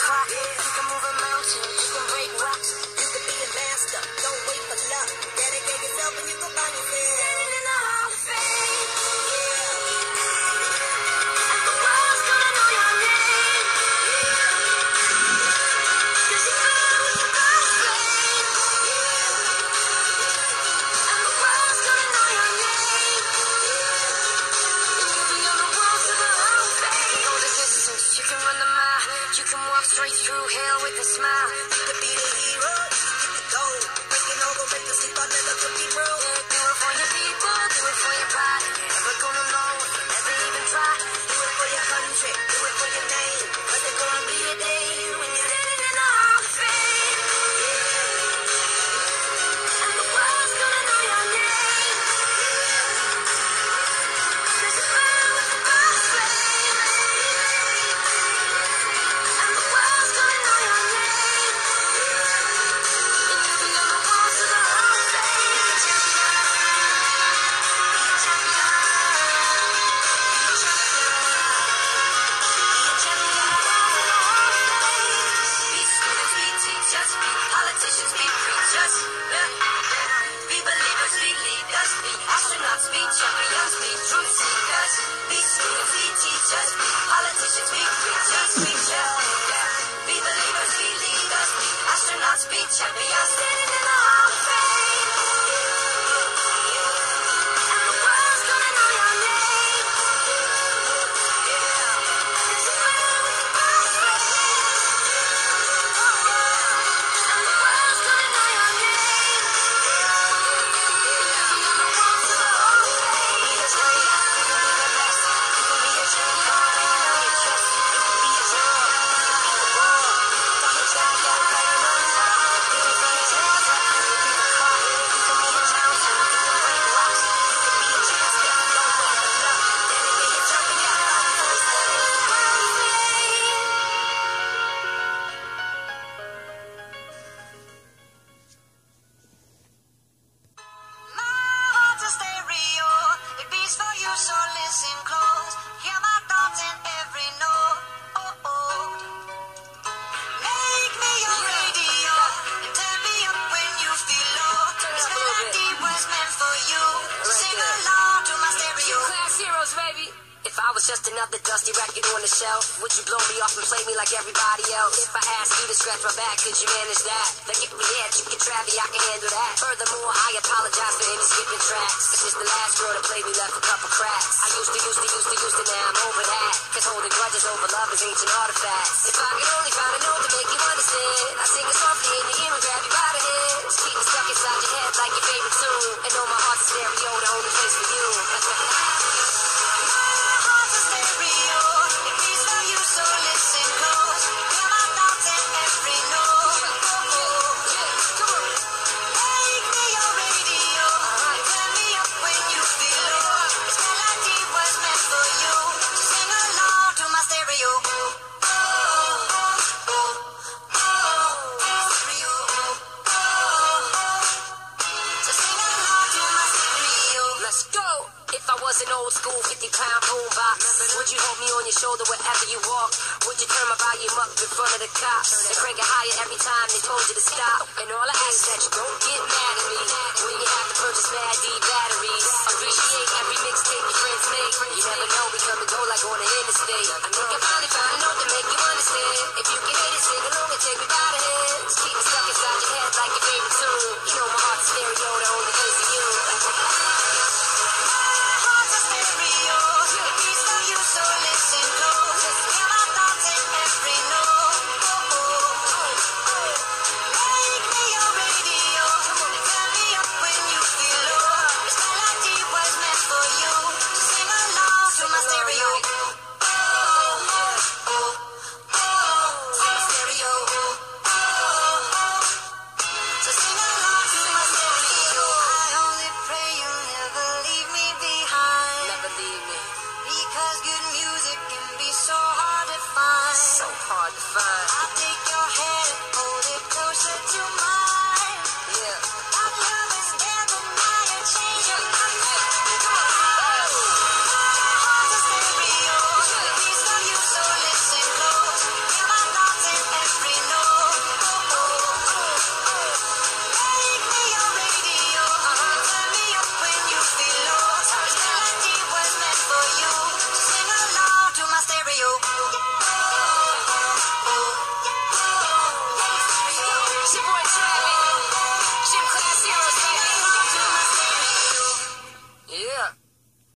clock. You can move a mountain, you can break rocks. You can be a master, don't wait for luck. Dedicate yourself and you go find yourself. Standing in the Hall of Fame, yeah. And the world's gonna know your name, yeah. 'Cause you are with the first flame, yeah. And the world's gonna know your name, yeah. And you'll be on the walls of the Hall of Fame. Go the distance, you can run the mile. You can walk straight through hell with a smile. You could be the hero, you get the gold. Breaking over, make the sleep, I never could be broke. Yeah, do it for your people, do it for your pride. You're never gonna know if you never even try. Do it for your country, do it for your name. But there's gonna be a day when you're standing in the Hall of Fame, yeah. And the world's gonna know your name, yeah. 'Cause you are with the first flame, and the world's gonna know your name, yeah. And you'll be on the walls of the Hall of Fame. Be a champion, be a champion, be a champion, be a champion on the walls of the Hall of Fame. Be students, be teachers, be politicians, be preachers, yeah. Be believers, be leaders, be astronauts, be champions, be truth seekers. Be students, be teachers, be politicians, be preachers, yeah. Be believers, be leaders, be astronauts, be champions. Standing in the Hall of Fame, yeah. And the world's gonna know your name, yeah. 'Cause you are with the first flame, and the world's gonna know your name, yeah. You'll be on the walls of the Hall of Fame. Be a champion, you can be the best. You can be a champion, you know your chest. You can be a champion, you can win. Become a champion, playing on the wall. You can be a champion, you can be the clock. You can be a champion, you can break rocks. You can be a champion, don't wait for luck. Dedicate yourself and your life for standing in the Hall of Fame. My heart's a stereo, it beats for you, so listen close. Hear my thoughts in every note. Oh, oh. Make me your radio and turn me up when you feel low. This melody was meant for you. Sing along to my stereo. Class heroes, baby. If I was just another dusty record on the shelf, would you blow me off and play me like everybody else? If I asked you to scratch my back, could you manage that? Then give me head, you can travy, I can handle that. Furthermore, I apologize for any skipping tracks. It's just the last girl that played me left a couple cracks. I used to, now I'm over that. 'Cause holding grudges over love is ancient artifacts. If I could only find a note to make you understand, I sing it softly in your ear and grab you by the head. Just keep me stuck inside your head like your favorite tune. And know my heart's a stereo, the only place for you. So listen close, hear my thoughts in every note. Make me your radio, turn me up when you feel low. This melody was meant for you, so sing along to my stereo. Oh, oh, oh, oh, stereo. Oh, so sing along to my stereo. Let's go. If I was an old school 50-pound boombox, would you hold me on your shoulder wherever you walk? Would you turn my volume up in front of the cops and crank it higher every time they told you to stop? And all I ask is that you don't get mad at me when you have to purchase Mad D batteries. Appreciate every mixtape your friends make. You never know, we come and go like on the interstate. I think I finally found a note to make you understand. If you can hate it, sing along and take me by the hand. Just keep me stuck inside your head like your favorite tune. You know my heart's a stereo, the only